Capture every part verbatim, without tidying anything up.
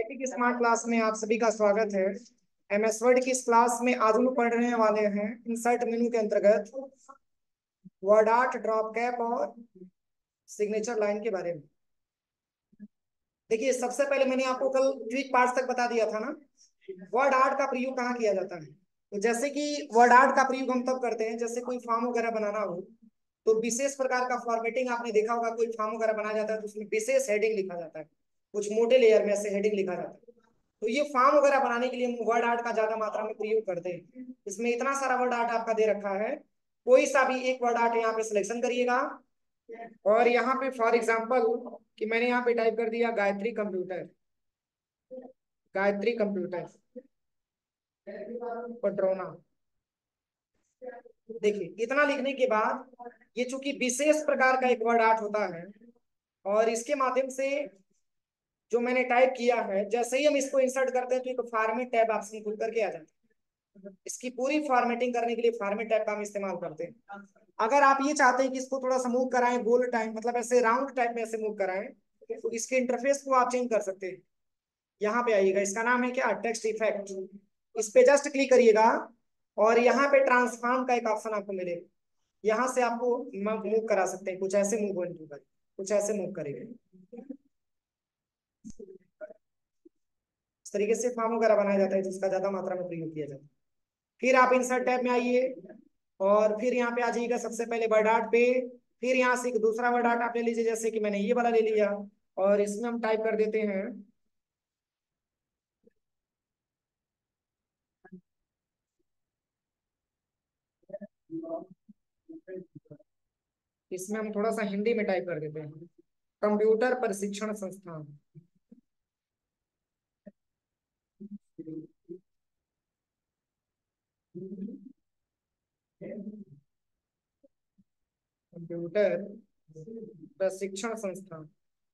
की smart class में आप सभी का स्वागत है। एमएस वर्ड की इस क्लास में आज हम पढ़ने वाले हैं इंसर्ट मेनू के अंतर्गत वर्ड आर्ट, ड्रॉप कैप और सिग्नेचर लाइन के बारे में। देखिए, सबसे पहले मैंने आपको कल ट्वीक पार्ट्स तक बता दिया था ना, वर्ड आर्ट का प्रयोग कहाँ किया जाता है। तो जैसे कि वर्ड आर्ट का प्रयोग हम तब करते हैं जैसे कोई फॉर्म वगैरह बनाना हो, तो विशेष प्रकार का फॉर्मेटिंग आपने देखा होगा। कोई फॉर्म वगैरह बनाया जाता है तो उसमें विशेष हेडिंग लिखा जाता है, कुछ मोटे लेयर में ऐसे हेडिंग लिखा जाता है। तो ये फॉर्म वगैरह बनाने के लिए हम वर्ड आर्ट का ज्यादा मात्रा में प्रयोग करते हैं। इसमें इतना सारा वर्ड आर्ट आपका दे रखा है, कोई सा भी एक वर्ड आर्ट यहाँ पे सिलेक्शन करिएगा और यहाँ पे फॉर एग्जांपल कि मैंने यहाँ पे टाइप कर दिया गायत्री कंप्यूटर, गायत्री कंप्यूटर पटरौना। देखिए, इतना लिखने के बाद ये चूंकि विशेष प्रकार का एक वर्ड आर्ट होता है और इसके माध्यम से जो मैंने टाइप किया है, जैसे ही हम इसको इंसर्ट करते हैं तो एक फॉर्मेट टैब ऑप्शन खुल करके आ जाता है। इसकी पूरी फॉर्मेटिंग करने के लिए फॉर्मेट टैब का हम इस्तेमाल करते हैं। अगर आप ये चाहते हैं कि इसको थोड़ा सा मूव कराएं, गोल टाइप मतलब ऐसे राउंड टाइप में ऐसे मूव कराएं, तो इसके इंटरफेस को आप चेंज कर सकते हैं। यहाँ पे आइएगा, इसका नाम है क्या, टेक्स्ट इफेक्ट। इस पे जस्ट क्लिक करिएगा और यहाँ पे ट्रांसफॉर्म का एक ऑप्शन आपको मिलेगा। यहाँ से आपको मूव करा सकते हैं, कुछ ऐसे मूव होगा, कुछ ऐसे मूव करेंगे। इस तरीके से फॉर्म वगैरह बनाया जाता है जिसका ज्यादा मात्रा में प्रयोग किया जाता है। फिर आप इंसर्ट टैब में आइए और फिर यहाँ पे आ जाइएगा सबसे पहले वर्ड आर्ट पे। फिर यहाँ से एक दूसरा वर्ड आर्ट आप ले लीजिए, जैसे कि मैंने ये वाला ले लिया और इसमें हम टाइप कर देते हैं, इसमें हम थोड़ा सा हिंदी में टाइप कर देते हैं, कंप्यूटर प्रशिक्षण संस्थान। कंप्यूटर प्रशिक्षण संस्थान।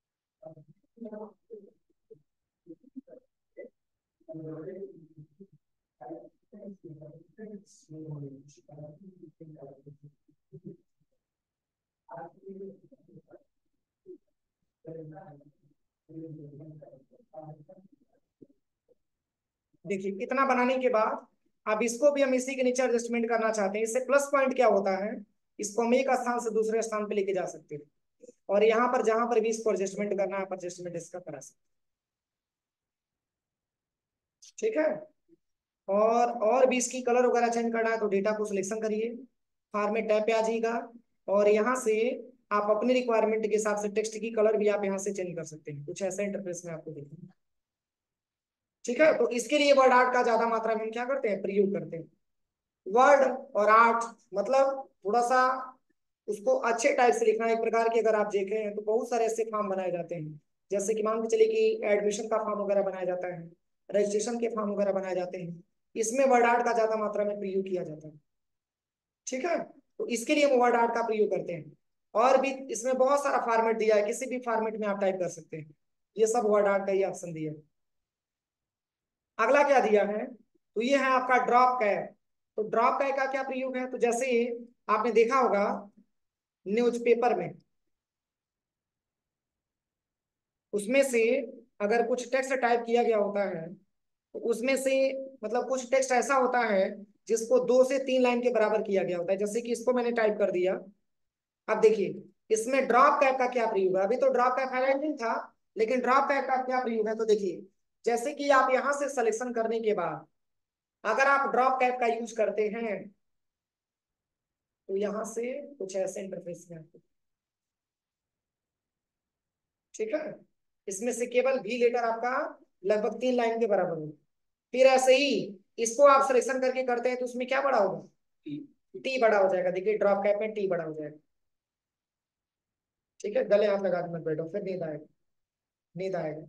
देखिए, इतना बनाने के बाद अब इसको भी हम इसी के नीचे एडजस्टमेंट करना चाहते हैं। इससे प्लस पॉइंट क्या होता है, इसको हम एक स्थान से दूसरे स्थान पे लेके जा सकते हैं और यहाँ पर जहां पर भी इसको एडजस्टमेंट करना है, एडजस्टमेंट इसका करा सकते हैं। ठीक है। और और भी इसकी कलर वगैरह चेंज करना है तो डेटा को सिलेक्शन करिए, फॉर्मेट टैब पे आ जाइएगा और यहाँ से आप अपनी रिक्वायरमेंट के हिसाब से टेक्स्ट की कलर भी आप यहाँ से चेंज कर सकते हैं। कुछ ऐसा इंटरफेस में आपको देखिए। ठीक है, तो इसके लिए वर्ड आर्ट का ज्यादा मात्रा में हम क्या करते हैं, प्रयोग करते हैं। वर्ड और आर्ट मतलब थोड़ा सा उसको अच्छे टाइप से लिखना। एक प्रकार की अगर आप देखें हैं तो बहुत सारे ऐसे फॉर्म बनाए जाते हैं, जैसे कि मान के चलिए कि एडमिशन का फॉर्म वगैरह बनाया जाता है, रजिस्ट्रेशन के फॉर्म वगैरह बनाए जाते हैं, इसमें वर्ड आर्ट का ज्यादा मात्रा में प्रयोग किया जाता है। ठीक है, तो इसके लिए हम वर्ड आर्ट का प्रयोग करते हैं। और भी इसमें बहुत सारा फॉर्मेट दिया है, किसी भी फॉर्मेट में आप टाइप कर सकते हैं। ये सब वर्ड आर्ट का ही ऑप्शन दिया है। अगला क्या दिया है, तो ये है आपका ड्रॉप कैप। तो ड्रॉप कैप का क्या प्रयोग है, तो जैसे आपने देखा होगा न्यूज़पेपर में, उसमें से अगर कुछ टेक्स्ट टाइप किया गया होता है तो उसमें से मतलब कुछ टेक्स्ट ऐसा होता है जिसको दो से तीन लाइन के बराबर किया गया होता है। जैसे कि इसको मैंने टाइप कर दिया। अब देखिए, इसमें ड्रॉप कैप का क्या प्रयोग है। अभी तो ड्रॉप कैप हाईलाइट नहीं था, लेकिन ड्रॉप कैप का क्या प्रयोग है, तो देखिए जैसे कि आप यहां से सिलेक्शन करने के बाद अगर आप ड्रॉप कैप का यूज करते हैं तो यहां से कुछ ऐसे इंटरफेस में आते हैं। ठीक है, इसमें से केवल भी लेटर आपका लगभग तीन लाइन के बराबर होगा। फिर ऐसे ही इसको आप सिलेक्शन करके करते हैं तो उसमें क्या बड़ा होगा, टी बड़ा हो जाएगा। देखिए ड्रॉप कैप में टी बड़ा हो जाएगा। ठीक है, गले हाथ लगा के मत बैठो, फिर नींद आएगा, नींद आएगा।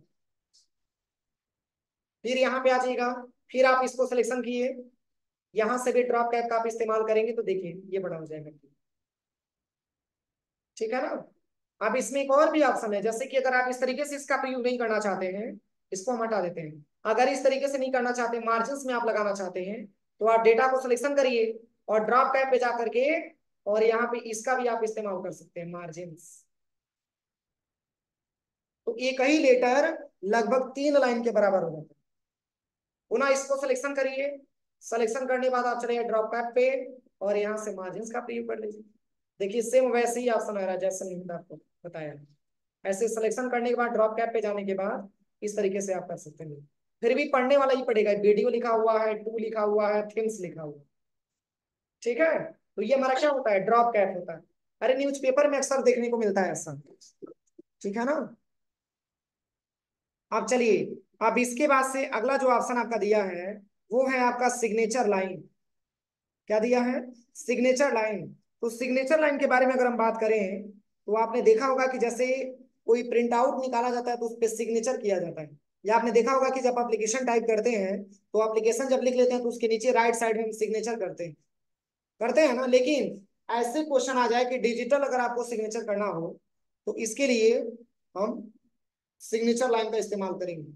फिर यहाँ पे आ जाइएगा, फिर आप इसको सिलेक्शन किए, यहाँ से भी ड्रॉप कैप का आप इस्तेमाल करेंगे तो देखिए ये बड़ा हो जाएगा। ठीक है ना। अब इसमें एक और भी ऑप्शन है, जैसे कि अगर आप इस तरीके से इसका प्रयोग नहीं करना चाहते हैं, इसको हम हटा देते हैं। अगर इस तरीके से नहीं करना चाहते, मार्जिन में आप लगाना चाहते हैं, तो आप डेटा को सिलेक्शन करिए और ड्रॉप टैब पे जा करके और यहाँ पे इसका भी आप इस्तेमाल कर सकते हैं, मार्जिन। तो एक ही लेटर लगभग तीन लाइन के बराबर हो जाता है। पुनः इसको सिलेक्शन करिए। सिलेक्शन करने के बाद आप चलिए ड्रॉप कैप पे और यहाँ से मार्जिन का प्रयोग कर लीजिए। देखिए सेम वैसे ही ऑप्शन आ रहा है जैसे मैंने आपको बताया। ऐसे सिलेक्शन करने के बाद ड्रॉप कैप पे जाने के बाद इस तरीके से आप कर सकते हैं। फिर भी पढ़ने वाला ही पड़ेगा। वीडियो लिखा हुआ है, टू लिखा हुआ है, थीम्स लिखा हुआ है। ठीक है, तो ये हमारा क्या होता है, ड्रॉप कैप होता है। अरे न्यूज़पेपर में अक्सर देखने को मिलता है ऐसा। ठीक है ना। अब चलिए, अब इसके बाद से अगला जो ऑप्शन आपका दिया है वो है आपका सिग्नेचर लाइन। क्या दिया है, सिग्नेचर लाइन। तो सिग्नेचर लाइन के बारे में अगर हम बात करें तो आपने देखा होगा कि जैसे कोई प्रिंट आउट निकाला जाता है तो उस पर सिग्नेचर किया जाता है। या आपने देखा होगा कि जब एप्लीकेशन टाइप करते हैं तो एप्लीकेशन जब लिख लेते हैं तो उसके नीचे राइट साइड में हम सिग्नेचर करते हैं, करते हैं ना। लेकिन ऐसे क्वेश्चन आ जाए कि डिजिटल अगर आपको सिग्नेचर करना हो तो इसके लिए हम सिग्नेचर लाइन का इस्तेमाल करेंगे।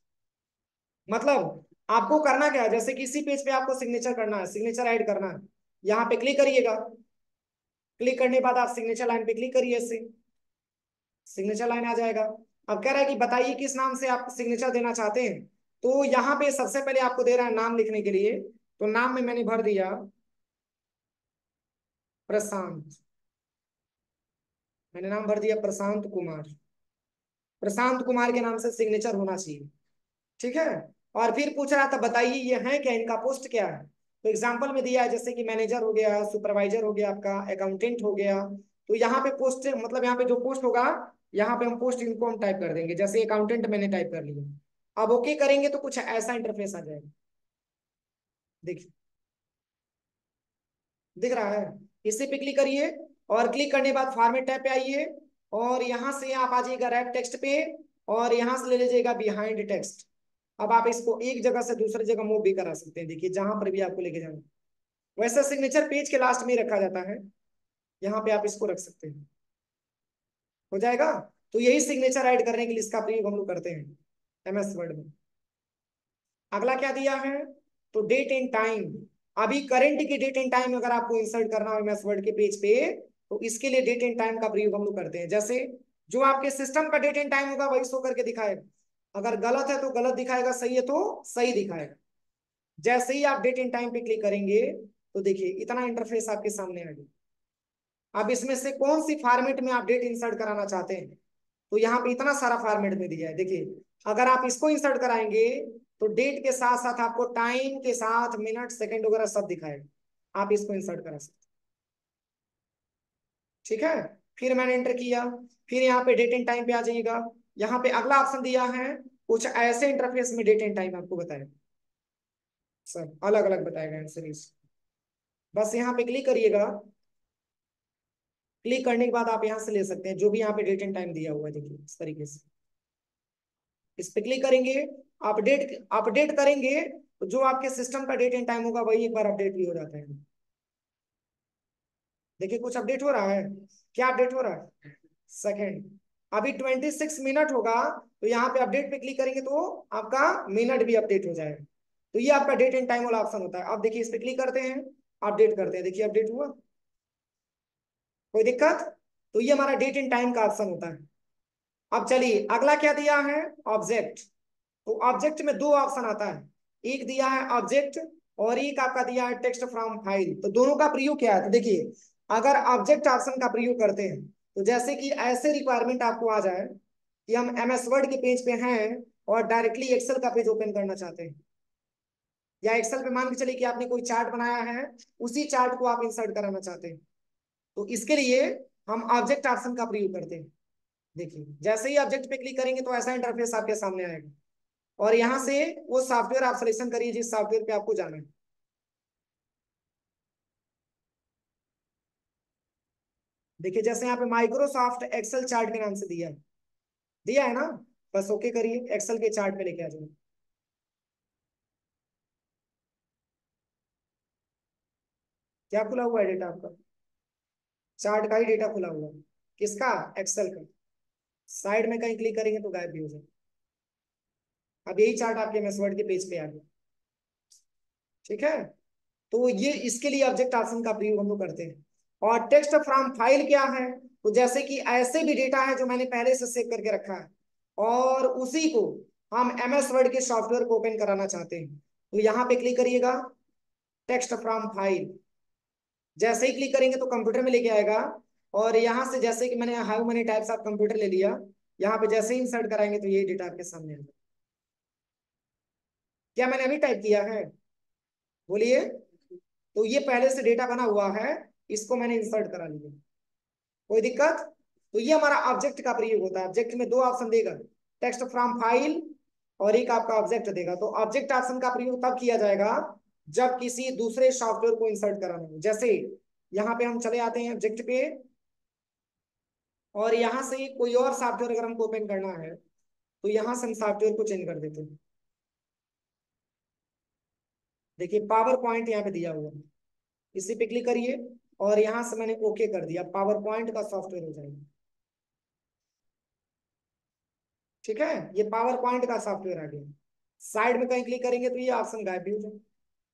मतलब आपको करना क्या है, जैसे किसी पेज पे आपको सिग्नेचर करना है, सिग्नेचर ऐड करना है, यहाँ पे क्लिक करिएगा। क्लिक करने के बाद आप सिग्नेचर लाइन पे क्लिक करिए, इससे सिग्नेचर लाइन आ जाएगा। अब कह रहा है कि बताइए किस नाम से आप सिग्नेचर देना चाहते हैं। तो यहाँ पे सबसे पहले आपको दे रहा है नाम लिखने के लिए। तो नाम में मैंने भर दिया प्रशांत। मैंने नाम भर दिया प्रशांत कुमार। प्रशांत कुमार के नाम से सिग्नेचर होना चाहिए। ठीक है। और फिर पूछ रहा था बताइए ये है क्या, इनका पोस्ट क्या है। तो एग्जांपल में दिया है जैसे कि मैनेजर हो गया, सुपरवाइजर हो गया, आपका अकाउंटेंट हो गया। तो यहाँ पे पोस्ट मतलब यहाँ पे जो पोस्ट होगा, यहाँ पे हम पोस्ट इनको हम टाइप कर देंगे। जैसे अकाउंटेंट मैंने टाइप कर लिया। अब ओके करेंगे तो कुछ ऐसा इंटरफेस आ जाएगा। देखिए दिख रहा है। इसी पे क्लिक करिए और क्लिक करने के बाद फॉर्मेट टैब पे आइए और यहाँ से आप आ जाइएगा रैप टेक्स्ट पे और यहाँ से ले लीजिएगा बिहाइंड टेक्स्ट। अब आप इसको एक जगह से दूसरी जगह मूव भी करा सकते हैं, देखिए जहां पर भी आपको लेके जाना। वैसे सिग्नेचर पेज के लास्ट में रखा जाता है, यहाँ पे आप इसको रख सकते हैं, हो जाएगा। तो यही सिग्नेचर ऐड करने के लिए इसका प्रयोग हम लोग करते हैं एमएस वर्ड में। अगला क्या दिया है, तो डेट एंड टाइम। अभी करंट की डेट एंड टाइम अगर आपको इंसर्ट करना हो एमएस वर्ड के पेज पे तो इसके लिए डेट एंड टाइम का प्रयोग हम लोग करते हैं। जैसे जो आपके सिस्टम का डेट एंड टाइम होगा वही शो करके दिखाएगा। अगर गलत है तो गलत दिखाएगा, सही है तो सही दिखाएगा। जैसे ही आप डेट एंड टाइम पे क्लिक करेंगे तो देखिए इतना इंटरफेस आपके सामने आ गया। अब इसमें से कौन सी फॉर्मेट में आप डेट इंसर्ट कराना चाहते हैं, तो यहाँ पे इतना सारा फॉर्मेट में दिया है। देखिए अगर आप इसको इंसर्ट कराएंगे तो डेट के साथ साथ आपको टाइम के साथ मिनट सेकंड वगैरह सब दिखाएगा। आप इसको इंसर्ट करा सकते। ठीक है। फिर मैंने एंटर किया, फिर यहाँ पे डेट एंड टाइम पे आ जाइएगा। यहाँ पे अगला ऑप्शन दिया है, कुछ ऐसे इंटरफेस में डेट एंड टाइम आपको बताएगा, सब अलग अलग बताएगा आंसर। बस यहाँ पे क्लिक करिएगा। क्लिक करने के बाद आप यहाँ से ले सकते हैं जो भी यहाँ पे डेट एंड टाइम दिया हुआ है, देखिए इस तरीके से इस पे क्लिक करेंगे। अपडेट अपडेट करेंगे तो जो आपके सिस्टम का डेट एंड टाइम होगा वही एक बार अपडेट भी हो जाता है। देखिए कुछ अपडेट हो रहा है। क्या अपडेट हो रहा है, सेकेंड। अभी ट्वेंटी सिक्स मिनट होगा तो यहाँ पे अपडेट पे क्लिक करेंगे तो आपका मिनट भी अपडेट हो जाएगा। तो ये आपका डेट एंड टाइम वाला ऑप्शन होता है। अब देखिए इस पे क्लिक करते हैं, अपडेट करते हैं, देखिए अपडेट हुआ, कोई दिक्कत। तो ये हमारा डेट एंड टाइम का ऑप्शन होता है। अब चलिए अगला क्या दिया है, ऑब्जेक्ट। तो ऑब्जेक्ट में दो ऑप्शन आता है, एक दिया है ऑब्जेक्ट और एक आपका दिया है टेक्स्ट फ्रॉम फाइल। तो दोनों का प्रयोग क्या है, तो देखिए अगर ऑब्जेक्ट ऑप्शन का प्रयोग करते हैं तो जैसे कि ऐसे रिक्वायरमेंट आपको आ जाए कि हम एमएस वर्ड के पेज पे हैं और डायरेक्टली एक्सेल का पेज ओपन करना चाहते हैं, या एक्सेल पे मान के चलिए कि आपने कोई चार्ट बनाया है, उसी चार्ट को आप इंसर्ट कराना चाहते हैं। तो इसके लिए हम ऑब्जेक्ट ऑप्शन का प्रयोग करते हैं। देखिए जैसे ही ऑब्जेक्ट पे क्लिक करेंगे तो ऐसा इंटरफेस आपके सामने आएगा और यहाँ से वो सॉफ्टवेयर आप सिलेक्शन करिए जिस सॉफ्टवेयर पे आपको जाना है। देखिए जैसे यहाँ पे माइक्रोसॉफ्ट एक्सेल चार्ट के नाम से दिया है, दिया है ना। बस ओके करिए, एक्सेल के चार्ट पे लेके आ जाइए। क्या खुला हुआ है डेटा आपका, चार्ट का ही डेटा खुला हुआ है। किसका, एक्सेल का। साइड में कहीं क्लिक करेंगे तो गायब भी हो जाए। अब यही चार्ट आपके एमएस वर्ड के पेज पे आ गया। ठीक है। तो ये इसके लिए ऑब्जेक्ट ऑप्शन का प्रयोग हम लोग करते हैं। और टेक्स्ट फ्रॉम फाइल क्या है, तो जैसे कि ऐसे भी डेटा है जो मैंने पहले से सेव करके रखा है, और उसी को हम एम एस वर्ड के सॉफ्टवेयर को ओपन कराना चाहते हैं, तो यहाँ पे क्लिक करिएगा, टेक्स्ट फ्रॉम फाइल। जैसे ही क्लिक करेंगे तो कंप्यूटर में लेके आएगा, और यहाँ से जैसे कि मैंने how many types of computer ले लिया, यहाँ पे जैसे ही इंसर्ट कराएंगे तो ये डेटा आपके सामने आएगा। क्या मैंने अभी टाइप किया है? बोलिए। तो ये पहले से डेटा बना हुआ है, इसको मैंने इंसर्ट करा लिया। कोई दिक्कत? तो ये हमारा ऑब्जेक्ट का प्रयोग होता है। ऑब्जेक्ट में दो ऑप्शन देगा, टेक्स्ट फ्रॉम फाइल और एक आपका ऑब्जेक्ट देगा। तो ऑब्जेक्ट ऑप्शन का प्रयोग तब किया जाएगा जब किसी दूसरे सॉफ्टवेयर को इंसर्ट कराना हो। जैसे यहाँ पे हम चले आते हैं ऑब्जेक्ट पे, और यहाँ से कोई और सॉफ्टवेयर अगर हमको ओपन करना है तो यहाँ से हम सॉफ्टवेयर को चेंज कर देते हैं। देखिए पावर पॉइंट यहाँ पे दिया हुआ है, इसी पे क्लिक करिए और यहाँ से मैंने ओके कर दिया, पावर पॉइंट का सॉफ्टवेयर हो जाएगा। ठीक है, ये पावर पॉइंट का सॉफ्टवेयर आ गया। साइड में कहीं क्लिक करेंगे तो ये ऑप्शन गायब भी हो जाए।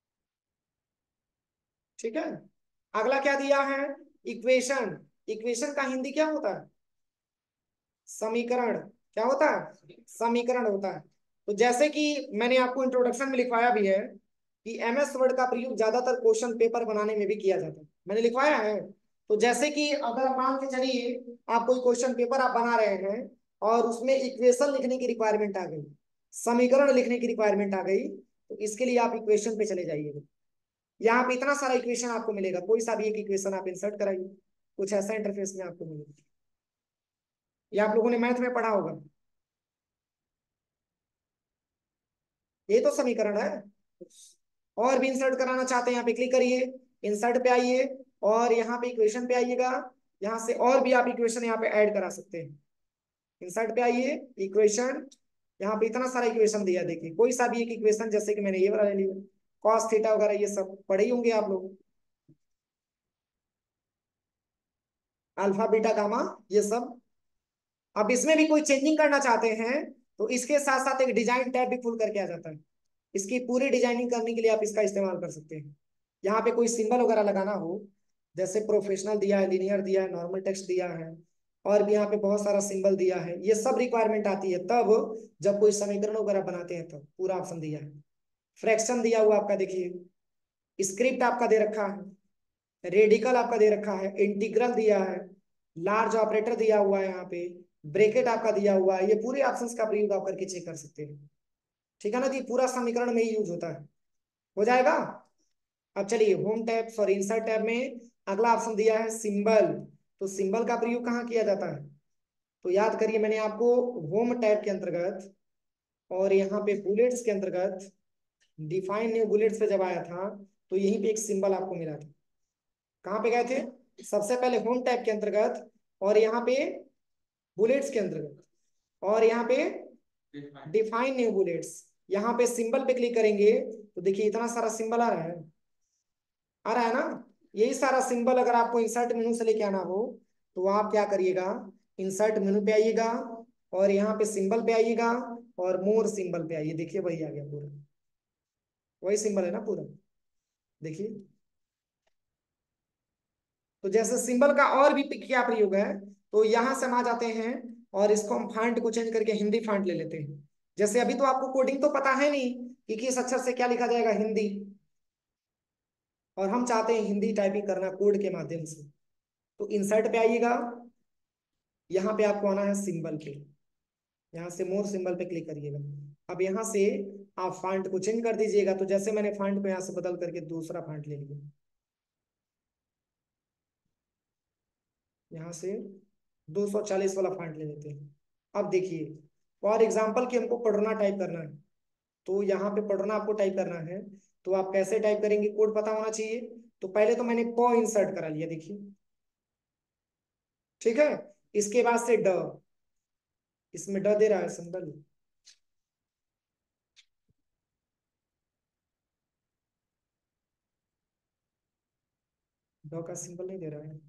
ठीक है, अगला क्या दिया है? इक्वेशन। इक्वेशन का हिंदी क्या होता है? समीकरण। क्या होता है? समीकरण होता है। तो जैसे कि मैंने आपको इंट्रोडक्शन में लिखवाया भी है कि एम एस वर्ड का प्रयोग ज्यादातर क्वेश्चन पेपर बनाने में भी किया जाता है, मैंने लिखवाया है। तो जैसे कि अगर मान के चलिए आप कोई क्वेश्चन पेपर आप बना रहे हैं और उसमें इक्वेशन लिखने की रिक्वायरमेंट आ गई, समीकरण लिखने की रिक्वायरमेंट आ गई, तो इसके लिए आप इक्वेशन पे चले जाइएगा। यहाँ पे इतना सारा इक्वेशन आपको मिलेगा, कोई सा भी एक इक्वेशन आप इंसर्ट कराइए, कुछ ऐसा इंटरफेस में आपको मिलेगा। ये आप लोगों ने मैथ में पढ़ा होगा, ये तो समीकरण है। और भी इंसर्ट कराना चाहते हैं, यहाँ पे क्लिक करिए, इंसर्ट पे आइए और यहाँ पे इक्वेशन पे आइएगा। यहाँ से और भी आप इक्वेशन यहाँ पे ऐड करा सकते हैं। इंसर्ट पे आइए, इक्वेशन, यहाँ पे इतना सारा इक्वेशन दिया, देखिए कोई सा भी एक इक्वेशन, जैसे कि मैंने ये वाला ले लिया, कॉस थीटा वगैरह, ये सब पढ़े ही होंगे आप लोग, अल्फा बीटा गामा, ये सब। अब इसमें भी कोई चेंजिंग करना चाहते हैं तो इसके साथ साथ एक डिजाइन टैब भी खुल करके आ जाता है। इसकी पूरी डिजाइनिंग करने के लिए आप इसका इस्तेमाल कर सकते हैं। यहाँ पे कोई सिंबल वगैरह लगाना हो, जैसे प्रोफेशनल दिया है, लिनियर दिया है, नॉर्मल टेक्स्ट दिया है, और भी यहाँ पे बहुत सारा सिंबल दिया है, ये सब रिक्वायरमेंट आती है तब जब कोई समीकरण वगैरह बनाते हैं, तब पूरा ऑप्शन दिया है। फ्रैक्शन दिया हुआ आपका देखिए, स्क्रिप्ट आपका दे रखा है, रेडिकल आपका दे रखा है, इंटीग्रल दिया है, लार्ज ऑपरेटर दिया हुआ है, यहाँ पे ब्रेकेट आपका दिया हुआ है। ये पूरे ऑप्शंस का प्रयोग आप करके चेक कर सकते हैं। ठीक है ना जी, पूरा समीकरण में ही यूज होता है। हो जाएगा। अब चलिए home tab sorry insert tab में अगला ऑप्शन दिया है सिंबल। तो सिंबल का प्रयोग कहाँ किया जाता है? तो याद करिए, मैंने आपको होम टैब के अंतर्गत और यहाँ पे बुलेट्स के अंतर्गत डिफाइन न्यू बुलेट्स पे जब आया था तो यहीं पे एक सिंबल आपको मिला था। कहाँ पे गए थे? सबसे पहले होम टैब के अंतर्गत और यहाँ पे बुलेट्स के अंतर्गत, और यहाँ पे डिफाइन न्यू बुलेट्स, यहाँ पे सिंबल पे क्लिक करेंगे तो देखिए इतना सारा सिंबल आ रहा है, आ रहा है ना? यही सारा सिंबल अगर आपको इंसर्ट मेनू से लेके आना हो तो आप क्या करिएगा, इंसर्ट मेनू पे आइएगा और यहाँ पे सिंबल पे आइएगा और मोर सिंबल पे आइए, देखिए वही आ गया पूरा, वही सिंबल है ना पूरा, देखिए। तो जैसे सिंबल का और भी क्या प्रयोग है, तो यहां से हम आ जाते हैं और इसको हम फॉन्ट को चेंज करके हिंदी फॉन्ट ले लेते हैं। जैसे अभी तो आपको कोडिंग तो पता है नहीं कि किस अक्षर से क्या लिखा जाएगा, हिंदी, और हम चाहते हैं हिंदी टाइपिंग करना कोड के माध्यम से। तो इंसर्ट पे आइएगा, यहाँ पे आपको आना है सिंबल पे, यहाँ से मोर सिंबल पे क्लिक करिएगा। अब यहाँ से आप फॉन्ट को चेंज कर दीजिएगा। तो जैसे मैंने फॉन्ट को यहाँ से बदल करके दूसरा फॉन्ट ले लिया, यहाँ से दो सौ चालीस वाला फॉन्ट ले लेते हैं। अब देखिए, फॉर एग्जाम्पल कि हमको पढ़ना टाइप करना है, तो यहाँ पे पढ़ना आपको टाइप करना है, तो आप कैसे टाइप करेंगे, कोड पता होना चाहिए। तो पहले तो मैंने प इंसर्ट करा लिया, देखिए, ठीक है। इसके बाद से ड, इसमें ड दे रहा है सिंबल, ड का सिंबल नहीं दे रहा है।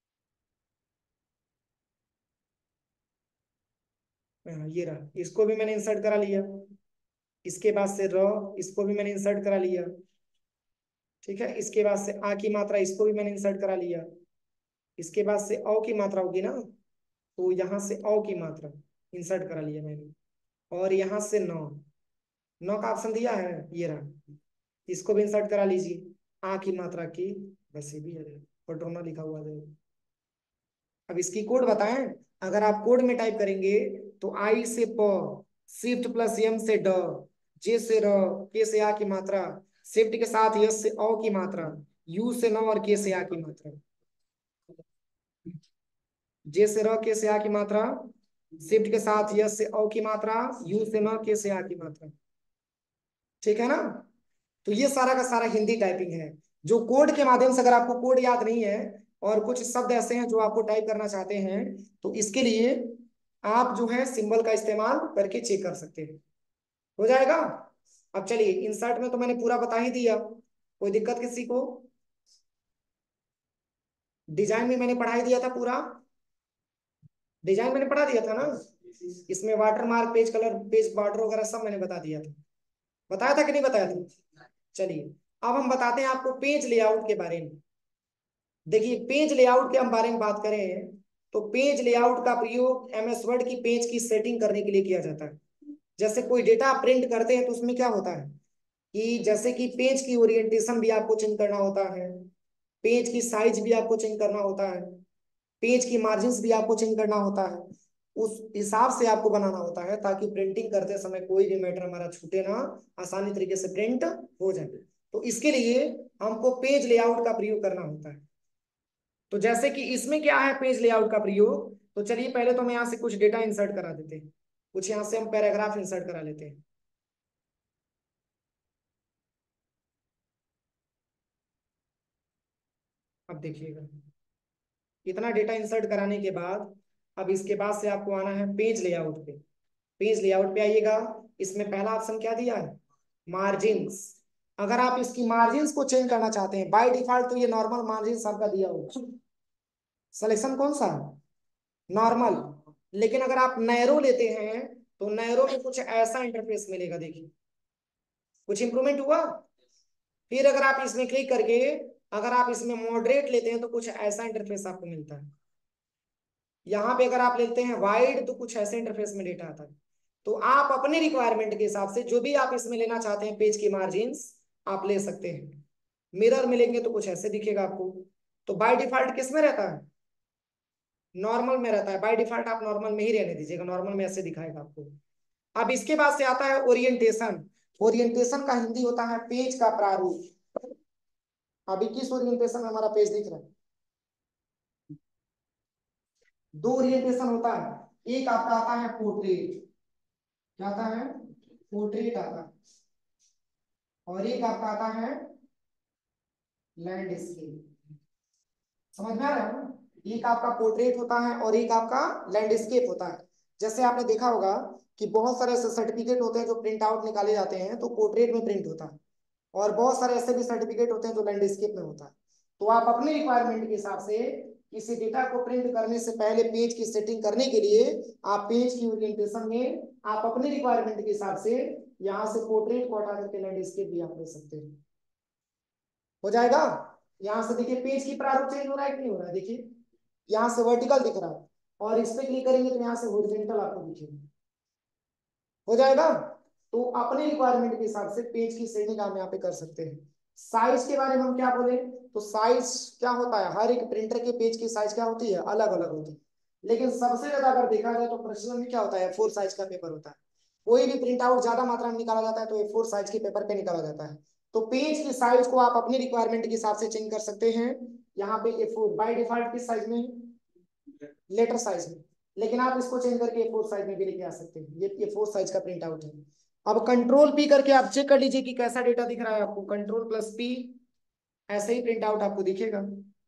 हाँ, ये रहा, इसको भी मैंने इंसर्ट करा लिया। इसके बाद से र, इसको भी मैंने इंसर्ट करा लिया। ठीक है, इसके बाद से आ की मात्रा, इसको भी मैंने इंसर्ट करा लिया। इसके बाद से औ की मात्रा होगी ना, तो यहाँ से औ की मात्रा, इंसर्ट करा लिया मैंने। और यहाँ से नौ, नौ का ऑप्शन दिया है, ये रहा, इसको भी इंसर्ट करा लीजिए। आ की मात्रा की, वैसे भी है पटोना लिखा हुआ है। अब इसकी कोड बताएं। अगर आप कोड में टाइप करेंगे तो आई से प, शिफ्ट प्लस एम से ड, जे से र, के से आ की मात्रा, शिफ्ट के साथ यस से औ की मात्रा, यू से न और के से आ की मात्रा, जे से र के से आ की मात्रा, शिफ्ट के साथ यस से औ की मात्रा, यू से न के से आ की मात्रा। ठीक है ना। तो ये सारा का सारा हिंदी टाइपिंग है, जो कोड के माध्यम से, अगर आपको कोड याद नहीं है और कुछ शब्द ऐसे हैं जो आपको टाइप करना चाहते हैं, तो इसके लिए आप जो है सिंबल का इस्तेमाल करके चेक कर सकते हैं। हो जाएगा। अब चलिए, इंसर्ट में तो मैंने पूरा बता ही दिया, कोई दिक्कत किसी को? डिजाइन में मैंने पढ़ा ही दिया था पूरा, डिजाइन मैंने पढ़ा दिया था ना। इसमें watermark, page colour, page border वगैरह सब मैंने बता दिया था। बताया था कि नहीं बताया था? चलिए, अब हम बताते हैं आपको पेज लेआउट के बारे में। देखिए, पेज लेआउट के हम बारे में बात करें तो पेज लेआउट का प्रयोग एमएस वर्ड की पेज की सेटिंग करने के लिए किया जाता है। जैसे कोई डेटा प्रिंट करते हैं तो उसमें क्या होता है कि जैसे कि पेज की ओरिएंटेशन भी आपको चेंज करना होता है, पेज की साइज भी आपको चेंज करना होता है, पेज की मार्जिन भी आपको चेंज करना होता है। उस हिसाब से आपको बनाना होता है ताकि प्रिंटिंग करते समय कोई भी मैटर हमारा छूटे ना, आसानी तरीके से प्रिंट हो जाए। तो इसके लिए हमको पेज लेआउट का प्रयोग करना होता है। तो जैसे कि इसमें क्या है पेज लेआउट का प्रयोग, तो चलिए पहले तो हम यहाँ से कुछ डेटा इंसर्ट करा देते हैं, कुछ यहाँ से हम पैराग्राफ इंसर्ट करा लेते हैं। अब देखिएगा, इतना डेटा इंसर्ट कराने के बाद अब इसके बाद से आपको आना है पेज लेआउट पे। पेज लेआउट पे आइएगा, इसमें पहला ऑप्शन क्या दिया है, मार्जिन्स। अगर आप इसकी मार्जिन्स को चेंज करना चाहते हैं, बाय डिफॉल्ट तो ये नॉर्मल मार्जिन आपका दिया होगा, सिलेक्शन कौन सा है, नॉर्मल। लेकिन अगर आप नैरो लेते हैं तो नैरो में कुछ ऐसा इंटरफेस मिलेगा, देखिए कुछ इंप्रूवमेंट हुआ। फिर अगर आप इसमें क्लिक करके अगर आप इसमें मॉडरेट लेते हैं तो कुछ ऐसा इंटरफेस आपको मिलता है। यहाँ पे अगर आप लेते हैं वाइड तो कुछ ऐसे इंटरफेस में डेटा आता है। तो आप अपने रिक्वायरमेंट के हिसाब से जो भी आप इसमें लेना चाहते हैं पेज की मार्जिन्स, आप ले सकते हैं। मिरर में लेंगे तो कुछ ऐसे दिखेगा आपको। तो बाय डिफॉल्ट किस में रहता है, नॉर्मल में रहता है। बाय डिफॉल्ट आप नॉर्मल में ही रहने दीजिएगा, नॉर्मल में ऐसे दिखाएगा आपको। अब इसके बाद से आता है ओरिएंटेशन। ओरिएंटेशन का हिंदी होता है पेज का प्रारूप। अभी किस ओरिएंटेशन में हमारा पेज दिख रहा है, दो ओरिएंटेशन होता है, एक आपका आता है पोर्ट्रेट, क्या आता है, पोर्ट्रेट आता है, और एक आपका आता है लैंडस्केप। समझ में आ रहा है ना? एक आपका पोर्ट्रेट होता है और एक आपका लैंडस्केप होता है। जैसे आपने देखा होगा कि बहुत सारे ऐसे सर्टिफिकेट होते हैं जो प्रिंट आउट निकाले जाते हैं तो पोर्ट्रेट में प्रिंट होता है, और बहुत सारे ऐसे भी सर्टिफिकेट होते हैं जो लैंडस्केप में होता है। तो आप अपने रिक्वायरमेंट के हिसाब से किसी डेटा को प्रिंट करने से पहले पेज की सेटिंग करने के लिए आप पेज की ओरिएंटेशन में आप अपने रिक्वायरमेंट के हिसाब से यहाँ से पोर्ट्रेट को हटा करके लैंडस्केप भी आप ले सकते हैं। हो जाएगा। यहाँ से देखिए पेज की प्रारूप चेंज हो रहा है कि नहीं हो रहा है, देखिए यहाँ से वर्टिकल दिख रहा है और इस पे क्लिक करेंगे तो यहाँ से हॉरिजॉन्टल आपको दिखेगा। हो जाएगा। तो अपने रिक्वायरमेंट के हिसाब से पेज की सेटिंग आप यहाँ पे कर सकते हैं। साइज के बारे में हम क्या बोले, तो साइज क्या होता है, हर एक प्रिंटर के पेज की साइज क्या होती है, अलग अलग होती है। लेकिन सबसे ज्यादा अगर देखा जाए तो प्रचलन में क्या होता है, ए फोर साइज का पेपर होता है। कोई भी प्रिंट आउट ज्यादा मात्रा में निकाला जाता है तो ए फोर साइज के पेपर पे निकाला जाता है। तो पेज की साइज को आप अपने रिक्वायरमेंट के हिसाब से चेंज कर सकते हैं। यहाँ पे ए फोर बाई डिफॉल्ट किस साइज में, लेटर साइज में, लेकिन आप इसको चेंज करके ए फोर साइज में भी लेके आ सकते हैं। ये ए फोर साइज का प्रिंट आउट है। अब कंट्रोल पी करके आप चेक कर लीजिए कि कैसा डेटा दिख रहा है आपको, कंट्रोल प्लस पी, ऐसे ही प्रिंट आउट आपको दिखेगा।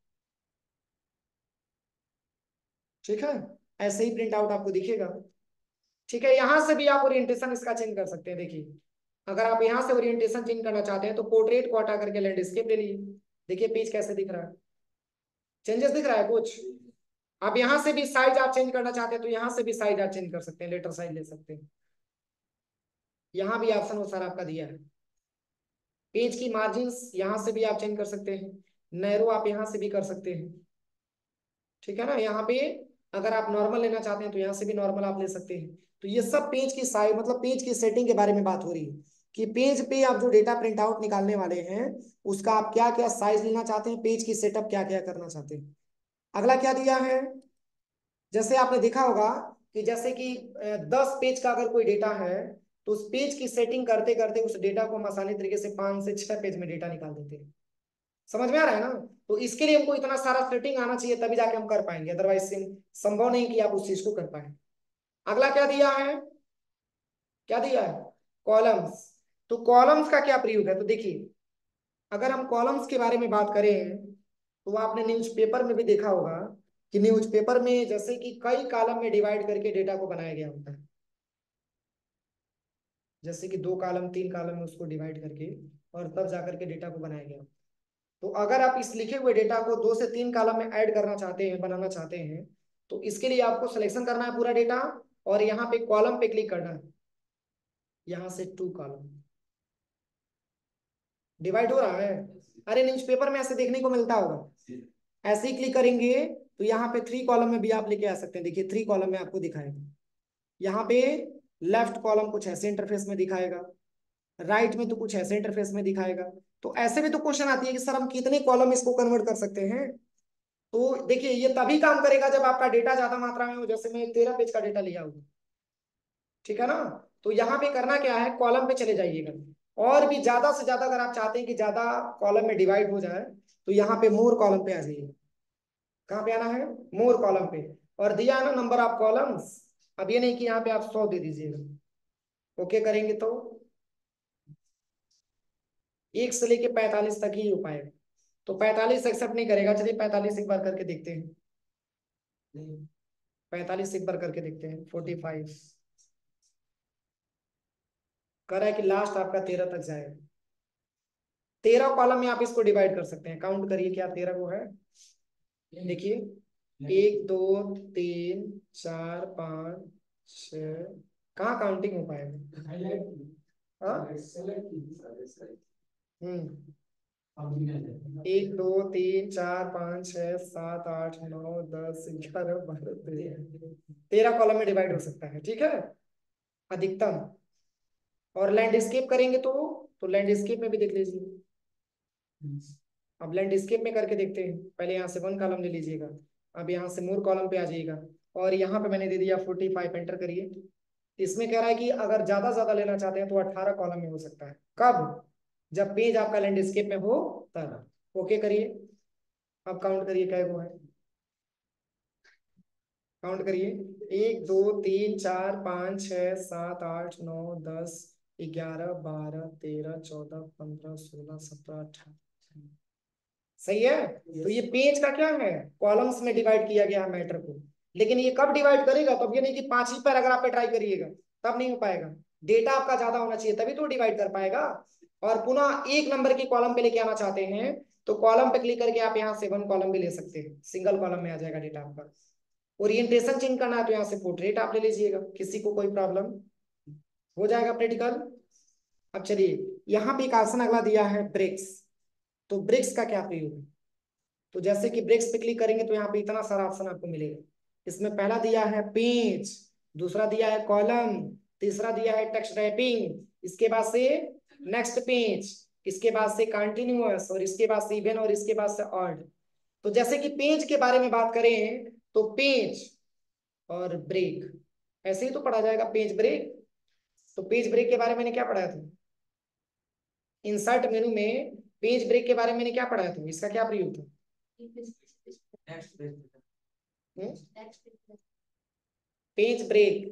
ठीक है, ऐसे ही प्रिंट आउट आपको दिखेगा। ठीक है, यहां से भी आप ओरिएंटेशन इसका चेंज कर सकते हैं। देखिए, अगर आप यहां से ओरिएंटेशन चेंज करना चाहते हैं तो पोर्ट्रेट को हटा करके लैंडस्केप ले लीजिए। देखिए पेज कैसे दिख रहा है, चेंजेस दिख रहा है कुछ। आप यहाँ से भी साइज आप चेंज करना चाहते हैं तो यहाँ से भी साइज आप चेंज कर सकते हैं, लेटर साइज ले सकते हैं। यहाँ भी ऑप्शन वो सारा आपका दिया है। पेज की मार्जिन्स यहाँ से भी आप चेंज कर सकते हैं, नैरो आप यहाँ से भी कर सकते हैं। ठीक है ना, यहाँ पे अगर आप नॉर्मल लेना चाहते हैं तो यहाँ से भी नॉर्मल आप ले सकते हैं। तो ये सब पेज की साइज मतलब पेज की सेटिंग के बारे में बात हो रही है कि पेज पे आप जो डेटा प्रिंट आउट निकालने वाले हैं उसका आप क्या क्या साइज लेना चाहते हैं, पेज की सेटअप क्या क्या करना चाहते हैं। अगला क्या दिया है, जैसे आपने देखा होगा कि जैसे कि दस पेज का अगर कोई डेटा है तो उस पेज की सेटिंग करते करते उस डेटा को हम आसानी तरीके से पांच से छह पेज में डेटा निकाल देते हैं। समझ में आ रहा है ना। तो इसके लिए हमको इतना सारा सेटिंग आना चाहिए तभी जाके हम कर पाएंगे, अदरवाइज संभव नहीं कि आप उस चीज को कर पाए। अगला क्या दिया है, क्या दिया है, कॉलम्स। तो कॉलम्स का क्या प्रयोग है, तो देखिए अगर हम कॉलम्स के बारे में बात करें तो आपने न्यूज़पेपर में भी देखा होगा कि न्यूज़पेपर में जैसे कि कई कॉलम में डिवाइड करके डेटा को बनाया गया होता है, जैसे कि दो कॉलम तीन कॉलम में उसको डिवाइड करके और तब जाकर के डेटा को बनाया गया। तो अगर आप इस लिखे हुए डेटा को दो से तीन कॉलम में ऐड करना चाहते हैं, बनाना चाहते हैं, तो इसके लिए आपको सिलेक्शन करना है पूरा डेटा और यहाँ पे कॉलम पे क्लिक करना है, यहाँ से टू कॉलम डिवाइड हो रहा है। अरे न्यूज़पेपर में ऐसे देखने को मिलता होगा, ऐसे ही क्लिक करेंगे तो यहाँ पे थ्री कॉलम में भी आप लेके आ सकते हैं। देखिए थ्री कॉलम में आपको दिखाएगा, यहाँ पे लेफ्ट कॉलम कुछ ऐसे इंटरफेस में दिखाएगा, राइट में तो कुछ ऐसे इंटरफेस में दिखाएगा। तो ऐसे में तो क्वेश्चन आती है कि सर हम कितने कॉलम इसको कन्वर्ट कर सकते हैं। तो देखिए ये तभी काम करेगा जब आपका डेटा ज्यादा मात्रा में हो, जैसे मैं तेरह पेज का डेटा लिया हूँ, ठीक है ना। तो यहाँ पे करना क्या है, कॉलम पे चले जाइएगा और भी ज्यादा से ज्यादा अगर आप चाहते हैं कि ज्यादा कॉलम में डिवाइड हो जाए तो यहाँ पे मोर कॉलम पे आ जाइए। कहाँ पे आना है, मोर कॉलम पे, और दिया है ना नंबर ऑफ कॉलम्स। अब ये नहीं कि यहाँ पे आप सौ दे दीजिएगा, ओके करेंगे तो एक से लेके पैंतालीस तक ही हो पाएगा। तो पैंतालीस एक्सेप्ट नहीं करेगा, चलिए पैंतालीस एक बार करके देखते हैं, पैंतालीस एक बार करके देखते हैं, फोर्टी फाइव कर रहा है कि लास्ट आपका तेरह तक जाएगा। तेरह कॉलम में आप इसको डिवाइड कर सकते हैं, काउंट करिए क्या तेरह को है। देखिए एक दो तीन चार पाँच छ, कहाँ काउंटिंग हो पाएगा। हाँ? हम्म एक दो तीन चार पाँच छह सात आठ नौ दस ग्यारह बारह तेरह, तेरह कॉलम में डिवाइड हो सकता है, ठीक है, अधिकतम। और लैंडस्केप करेंगे तो तो लैंडस्केप में भी देख लीजिए। अब लैंडस्केप में करके देखते हैं, पहले यहाँ से वन कॉलम ले लीजिएगा, अब यहाँ से मोर कॉलम पे आ जाइएगा और यहाँ पे मैंने दे दिया फोर्टी फाइव, एंटर करिए। इसमें कह रहा है कि अगर ज्यादा ज्यादा लेना चाहते हैं तो अट्ठारह कॉलम में हो सकता है, कब, जब पेज आपका लैंडस्केप में हो तब। ओके करिए, अब काउंट करिए क्या वो है, काउंट करिए एक दो तीन चार पाँच छः सात आठ नौ दस ग्यारह बारह तेरह चौदह पंद्रह सोलह सत्रह अठारह। सही है। तो ये पेज का क्या है, कॉलम्स में डिवाइड किया गया है मैटर को। लेकिन ये कब डिवाइड करेगा, तो अब ये नहीं कि पांच ही पैराग्राफ पे ट्राई करिएगा, तब नहीं हो पाएगा। डेटा आपका ज्यादा होना चाहिए तभी तो डिवाइड कर पाएगा। और पुनः एक नंबर की कॉलम पे लेके आना चाहते हैं तो कॉलम पे क्लिक करके आप यहाँ से वन कॉलम भी ले सकते हैं, सिंगल कॉलम में आ जाएगा डेटा आपका। ओरिएंटेशन चेंज करना है तो यहाँ से पोर्ट्रेट आप ले लीजिएगा, किसी को कोई प्रॉब्लम हो जाएगा प्रैक्टिकल। अब चलिए यहाँ पे एक ऑप्शन अगला दिया है ब्रेक्स। तो ब्रेक्स का क्या प्रयोग है, तो जैसे कि ब्रेक्स पे क्लिक करेंगे तो यहाँ पे इतना सारा ऑप्शन आपको मिलेगा। इसमें पहला दिया है पेज, दूसरा दिया है कॉलम, तीसरा दिया है टेक्स्ट रैपिंग, इसके बाद से नेक्स्ट पेज, इसके बाद से कंटिन्यूअस, और इसके बाद से इवन, और इसके बाद से ऑड। तो जैसे कि पेज के बारे में बात करें तो पेज और ब्रेक ऐसे ही तो पढ़ा जाएगा, पेज ब्रेक। तो पेज ब्रेक के बारे में मैंने क्या पढ़ाया था, इंसर्ट मेनू में पेज ब्रेक के बारे में मैंने क्या पढ़ाया था, इसका क्या प्रयोग था। हम्म? पेज ब्रेक,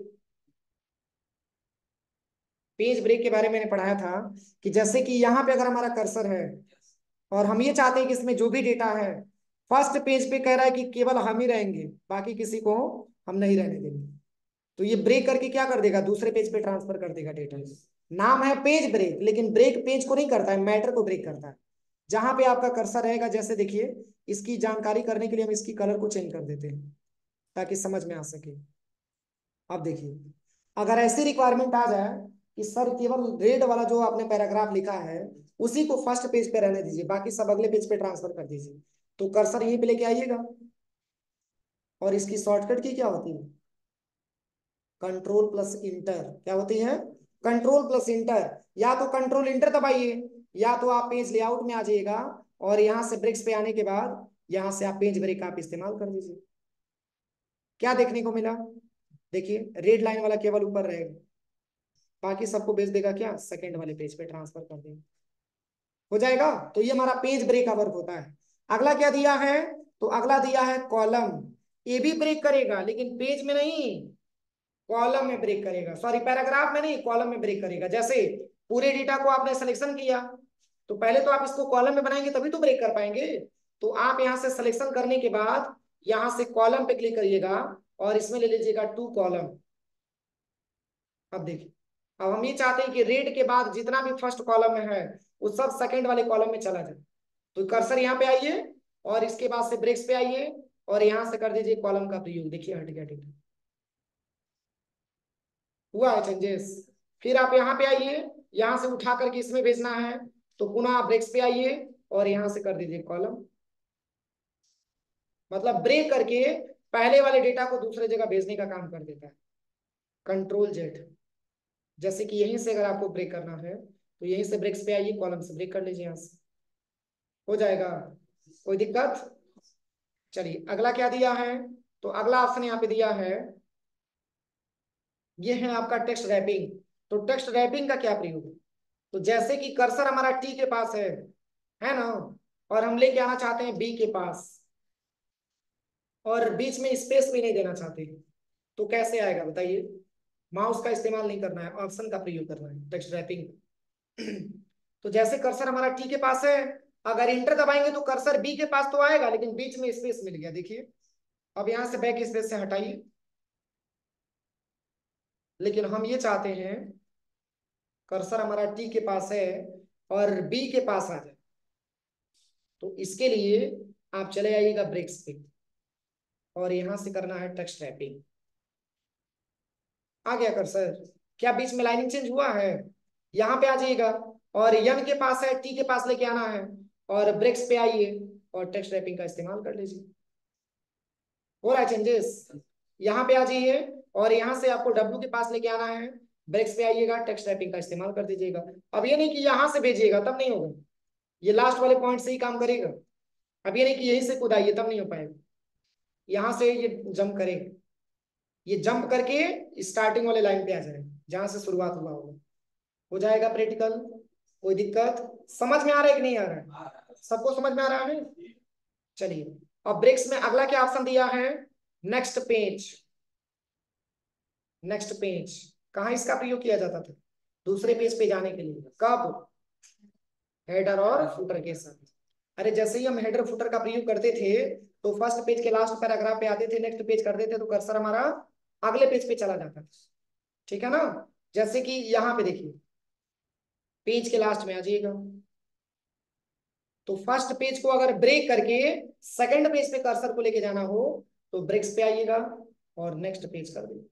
पेज ब्रेक के बारे में मैंने पढ़ाया था कि जैसे कि यहाँ पे अगर हमारा कर्सर है और हम ये चाहते हैं कि इसमें जो भी डेटा है फर्स्ट पेज पे कह रहा है कि केवल हम ही रहेंगे, बाकी किसी को हम नहीं रहने देंगे, तो ये ब्रेक करके क्या कर देगा, दूसरे पेज पे ट्रांसफर कर देगा डेटा। नाम है पेज ब्रेक, लेकिन ब्रेक पेज को नहीं करता है, मैटर को ब्रेक करता है। जहां पे आपका कर्सर रहेगा, जैसे देखिए इसकी जानकारी करने के लिए हम इसकी कलर को चेंज कर देते हैं ताकि समझ में आ सके। अब देखिए अगर ऐसी रिक्वायरमेंट आ जाए कि सर केवल रेड वाला जो आपने पैराग्राफ लिखा है उसी को फर्स्ट पेज पे रहने दीजिए, बाकी सब अगले पेज पे ट्रांसफर कर दीजिए, तो कर्सर यहीं पे लेके आइएगा। और इसकी शॉर्टकट की क्या होती है, कंट्रोल प्लस इंटर। क्या होती है, कंट्रोल प्लस इंटर। या तो कंट्रोल इंटर दबाइए, या तो आप पेज लेआउट में आ जाइएगा और यहां से ब्रेक्स पे आने के बाद यहां से आप पेज ब्रेक आप इस्तेमाल कर दीजिए। क्या देखने को मिला, देखिए रेड लाइन वाला केवल ऊपर रहेगा, बाकी सबको भेज देगा क्या, सेकंड वाले पेज पे ट्रांसफर कर देगा, हो जाएगा। तो ये हमारा पेज ब्रेक का वर्क होता है। अगला क्या दिया है, तो अगला दिया है कॉलम। ये भी ब्रेक करेगा लेकिन पेज में नहीं, कॉलम में ब्रेक करेगा, सॉरी पैराग्राफ में नहीं, कॉलम में ब्रेक करेगा। जैसे पूरे डेटा को आपने सिलेक्शन किया, तो पहले तो आप इसको कॉलम में बनाएंगे तभी तो ब्रेक कर पाएंगे। तो आप यहां से सिलेक्शन करने के बाद यहां से कॉलम पे क्लिक करिएगा और इसमें ले लीजिएगा टू कॉलम। अब देखिए, अब हम ये चाहते हैं कि रेड के बाद जितना भी फर्स्ट कॉलम में है वो सब सेकंड वाले कॉलम में चला जाए। तो कर्सर यहाँ पे आइए और इसके बाद से ब्रेक्स पे आइए और यहां से कर दीजिए कॉलम का प्रयोग। देखिए हट गया डेटा, हुआ है चेंजेस। फिर आप यहाँ पे आइए, यहां से उठा करके इसमें भेजना है, तो पुनः आप ब्रेक्स पे आइए और यहां से कर दीजिए कॉलम। मतलब ब्रेक करके पहले वाले डेटा को दूसरे जगह भेजने का काम कर देता है। Control Z. जैसे कि यहीं से अगर आपको ब्रेक करना है तो यहीं से ब्रेक्स पे आइए, कॉलम से ब्रेक कर लीजिए, यहां से हो जाएगा, कोई दिक्कत। चलिए अगला क्या दिया है, तो अगला ऑप्शन यहाँ पे दिया है, ये है आपका टेक्स्ट रैपिंग। तो टेक्स्ट रैपिंग का क्या प्रयोग है, तो जैसे कि कर्सर हमारा टी के पास है है ना, और हम लेके आना चाहते हैं बी के पास और बीच में स्पेस भी नहीं देना चाहते, तो कैसे आएगा बताइए। माउस का इस्तेमाल नहीं करना है, ऑप्शन का प्रयोग करना है टेक्स्ट रैपिंग। तो जैसे कर्सर हमारा टी के पास है, अगर इंटर दबाएंगे तो कर्सर बी के पास तो आएगा लेकिन बीच में स्पेस मिल गया, देखिए। अब यहां से बैक स्पेस से हटाइए, लेकिन हम ये चाहते हैं कर्सर हमारा टी के पास है और बी के पास आ जाए। तो इसके लिए आप चले आइएगा ब्रेक्स पे और यहां से करना है टेक्स्ट रैपिंग। आ गया कर्सर, क्या बीच में लाइनिंग चेंज हुआ है, यहाँ पे आ जाइएगा और यन के पास है, टी के पास लेके आना है और ब्रेक्स पे आइए और टेक्स्ट रैपिंग का इस्तेमाल कर लीजिए। हो रहा है चेंजेस, यहाँ पे आ जाइए और यहाँ से आपको डब्ल्यू के पास लेके आना है, ब्रेक्स पे आइएगा, टेक्स्ट रैपिंग का इस्तेमाल कर दीजिएगा। अब ये नहीं कि यहाँ से भेजिएगा तब नहीं होगा, ये लास्ट वाले पॉइंट से ही काम करेगा। अब ये नहीं कि यहीं से कूदाइए तब नहीं हो पाएगा, यहाँ से ये जंप करेगा, ये जंप करके स्टार्टिंग वाले लाइन पे आ जाएगा जहां से शुरुआत हुआ होगा, हो जाएगा प्रैक्टिकल। कोई दिक्कत, समझ में आ रहा है कि नहीं आ रहा है, सबको समझ में आ रहा है। चलिए अब ब्रेक्स में अगला क्या ऑप्शन दिया है, नेक्स्ट पेज। नेक्स्ट पेज कहाँ इसका प्रयोग किया जाता था, दूसरे पेज पे जाने के लिए, कब, हेडर और फुटर के साथ। अरे जैसे ही हम हेडर फुटर का प्रयोग करते थे तो फर्स्ट पेज के लास्ट पैराग्राफ पे आते थे, नेक्स्ट पेज कर देते तो कर्सर हमारा अगले पेज पे चला जाता था, ठीक है ना। जैसे कि यहाँ पे देखिए, पेज के लास्ट में आ जाइएगा, तो फर्स्ट पेज को अगर ब्रेक करके सेकंड पेज पे कर्सर को लेके जाना हो तो ब्रेक्स पे आइएगा और नेक्स्ट पेज कर दीजिए।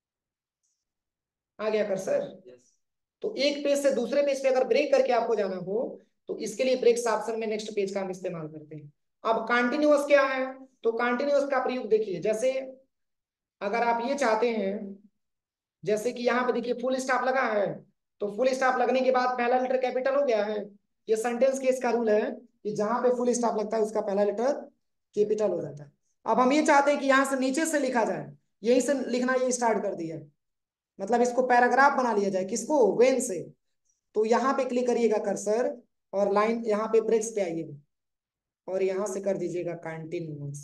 आ गया कर्सर। तो एक पेज से दूसरे पेज पे अगर ब्रेक करके आपको जाना हो तो इसके लिए ब्रेक्स ऑप्शन में नेक्स्ट पेज का हम इस्तेमाल करते हैं। अब कंटिन्यूअस क्या है, तो कंटिन्यूअस का प्रयोग देखिए, जैसे अगर आप ये चाहते हैं, जैसे कि यहाँ पे देखिए फुल स्टॉप लगा है, तो फुल स्टॉप लगने के बाद पहला लेटर कैपिटल हो गया है। ये सेंटेंस केस का रूल है कि जहां पे फुल स्टॉप लगता है उसका पहला लेटर कैपिटल हो जाता है। अब हम ये चाहते हैं कि यहाँ से नीचे से लिखा जाए, यहीं से लिखना ये स्टार्ट कर दिया है, मतलब इसको पैराग्राफ बना लिया जाए, किसको, वेन से। तो यहाँ पे क्लिक करिएगा कर्सर और लाइन यहाँ पे ब्रेक्स पे आइएगा और यहाँ से कर दीजिएगा कंटिन्यूअस,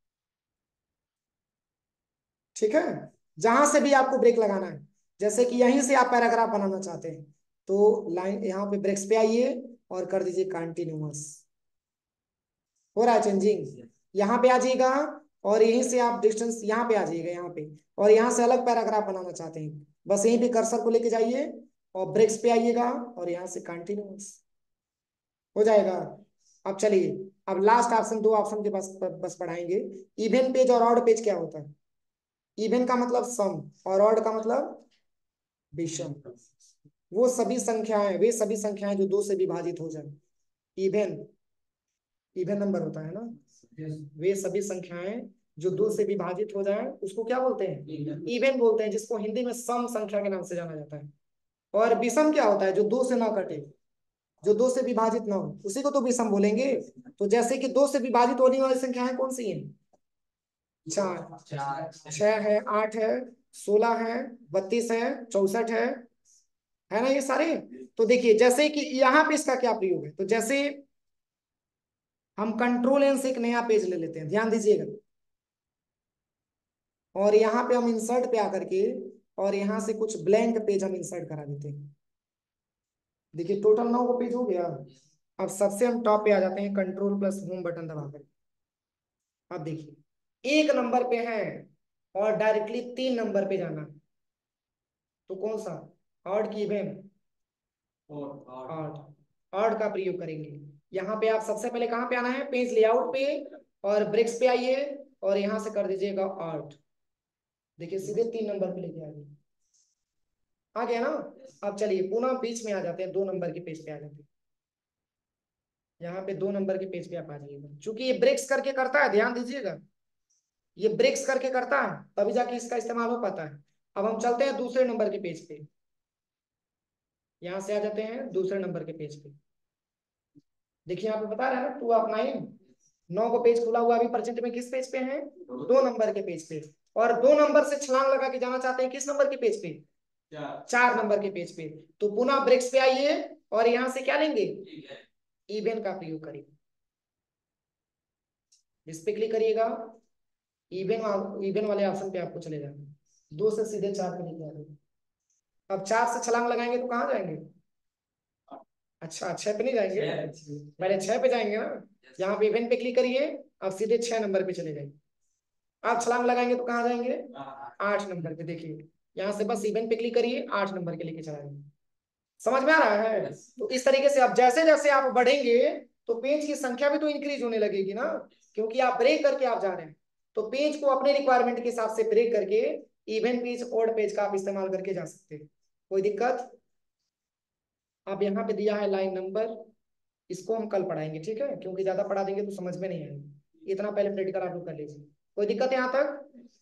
ठीक है। जहां से भी आपको ब्रेक लगाना है, जैसे कि यहीं से आप पैराग्राफ बनाना चाहते हैं तो लाइन यहाँ पे ब्रेक्स पे आइए और कर दीजिए कंटिन्यूअस। हो रहा है चेंजिंग, यहाँ पे आ जाइएगा और यहीं से आप डिस्टेंस यहाँ पे आ जाइएगा, यहाँ पे, और यहाँ से अलग पैराग्राफ बनाना चाहते हैं, बस यहीं पे कर्सर को लेके जाइए और ब्रेक्स पे आइएगा और यहाँ से कंटिन्यूअस, हो जाएगा। अब चलिए, अब लास्ट ऑप्शन, दो ऑप्शन के पास बस पढ़ाएंगे। इवन पेज और ऑड पेज क्या होता है, इवन का मतलब सम और ऑड का मतलब विषम। वो सभी संख्याएं, वे सभी संख्याएं जो दो से विभाजित हो जाए, इवन, इवन नंबर होता है ना, वे सभी संख्याएं जो दो से विभाजित हो जाए उसको क्या बोलते हैं? इवन बोलते हैं, जिसको हिंदी में सम संख्या के नाम से जाना जाता है। और विषम क्या होता है? जो दो से ना कटे, जो दो से विभाजित ना हो, उसी को तो विषम बोलेंगे। तो जैसे कि दो से विभाजित होने वाली संख्याएं कौन सी हैं? चार, छह है, आठ है, सोलह है, बत्तीस है, चौसठ है है ना ये सारे। तो देखिए जैसे कि यहाँ पे इसका क्या प्रयोग है, तो जैसे हम कंट्रोल एन से एक नया पेज ले लेते हैं, ध्यान दीजिएगा, और यहाँ पे हम इंसर्ट पे आकर के और यहाँ से कुछ ब्लैंक पेज हम इंसर्ट करा देते हैं। देखिए टोटल नौ को पेज हो गया। अब सबसे हम टॉप पे आ जाते हैं, कंट्रोल प्लस होम बटन दबाकर। अब देखिए एक नंबर पे है और डायरेक्टली तीन नंबर पे जाना है, तो कौन सा? ऑड की इवन? ऑड। ऑड का प्रयोग करेंगे। यहाँ पे आप सबसे पहले कहाँ पे आना है? पेज लेआउट पे, और ब्रेक्स पे आइए और यहाँ से कर दीजिएगा ऑड। देखिए सीधे तीन नंबर पे लेके आ गए, आ गया ना। अब चलिए पुनः बीच में आ जाते हैं, दो नंबर के पेज पे आ जाते हैं। यहाँ पे दो नंबर के पेज पे आप आ जाइएगा, चूंकि ये ब्रेक्स करके करता है, ध्यान दीजिएगा, ये ब्रेक्स करके करता है तभी जाके इसका इस्तेमाल हो पाता है। अब हम चलते हैं दूसरे नंबर के पेज पे, यहाँ से आ जाते हैं दूसरे नंबर के पेज पे। देखिए यहाँ पे बता रहा है ना, टू ऑफ नाइन, नौ को पेज खुला हुआ, अभी परसेंट में किस पेज पे है? दो नंबर के पेज पे। और दो नंबर से छलांग लगा के जाना चाहते हैं किस नंबर के पेज पे? चार नंबर के पेज पे। तो पुनः ब्रेक्स पे आइए और यहाँ से क्या लेंगे? इवन का प्रयोग करेंगे। इस पे क्लिक करिएगा, इवन इवन वाले ऑप्शन पे आपको चले जाना, दो से सीधे चार पे लेके आ जाएंगे। अब चार से छलांग लगाएंगे तो कहाँ जाएंगे? अच्छा छह पे नहीं जाएंगे, पहले छह पे जाएंगे ना। यहाँ पे इवन पे क्लिक करिए, अब सीधे छह नंबर पे चले जाएंगे। आप छलांग लगाएंगे तो कहाँ जाएंगे? आठ नंबर पे। देखिए यहाँ से बस इवन पे क्लिक करिए, आठ नंबर के लेके चलाएंगे। समझ में आ रहा है? तो इस तरीके से आप जैसे जैसे आप बढ़ेंगे तो पेज की संख्या भी तो इंक्रीज होने लगेगी ना, क्योंकि आप ब्रेक करके आप जा रहे हैं। तो पेज को अपने रिक्वायरमेंट के हिसाब से ब्रेक करके इवन पेज, ऑड पेज का आप इस्तेमाल करके जा सकते हैं, कोई दिक्कत? अब यहाँ पे दिया है लाइन नंबर, इसको हम कल पढ़ाएंगे, ठीक है, क्योंकि ज्यादा पढ़ा देंगे तो समझ में नहीं आएगा। इतना पहले प्रैक्टिकल आप लोग कर लीजिए। कोई दिक्कत है यहाँ तक?